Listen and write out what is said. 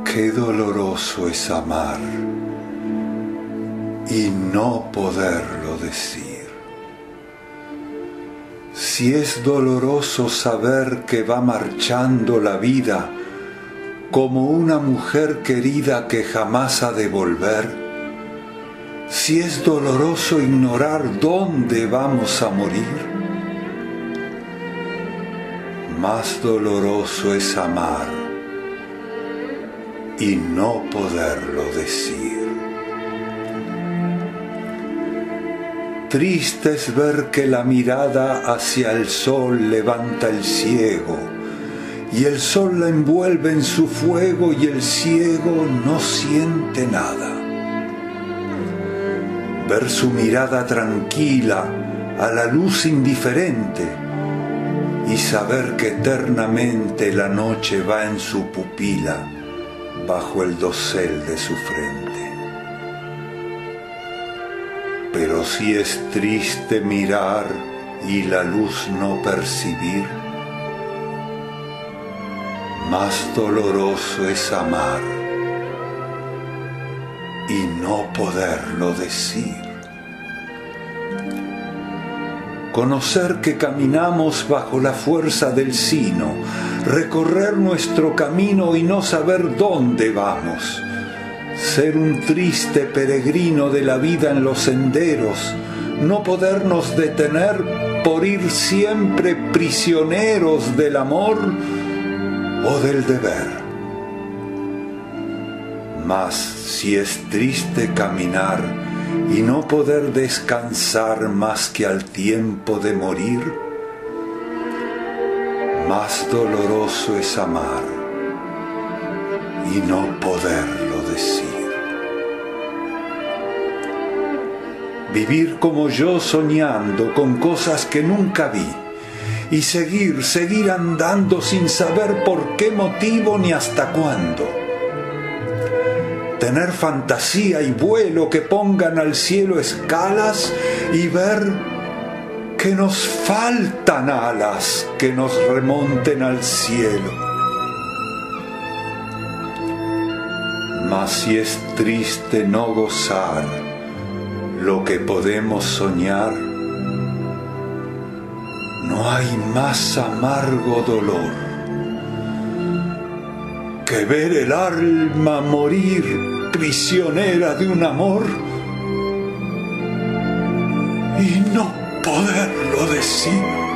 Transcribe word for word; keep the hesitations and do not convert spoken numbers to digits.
Qué doloroso es amar y no poderlo decir. Si es doloroso saber que va marchando la vida como una mujer querida que jamás ha de volver, si es doloroso ignorar dónde vamos a morir, más doloroso es amar y no poderlo decir. Triste es ver que la mirada hacia el sol levanta el ciego, y el sol la envuelve en su fuego y el ciego no siente nada. Ver su mirada tranquila a la luz indiferente y saber que eternamente la noche va en su pupila bajo el dosel de su frente. Pero si es triste mirar y la luz no percibir, más doloroso es amar y no poderlo decir. Conocer que caminamos bajo la fuerza del sino, recorrer nuestro camino y no saber dónde vamos, ser un triste peregrino de la vida en los senderos, no podernos detener por ir siempre prisioneros del amor o del deber. Mas si es triste caminar y no poder descansar más que al tiempo de morir, más doloroso es amar y no poderlo decir. Vivir como yo soñando con cosas que nunca vi y seguir, seguir andando sin saber por qué motivo ni hasta cuándo. Tener fantasía y vuelo que pongan al cielo escalas y ver que nos faltan alas que nos remonten al cielo. Mas si es triste no gozar lo que podemos soñar, no hay más amargo dolor que ver el alma morir prisionera de un amor y no poderlo decir.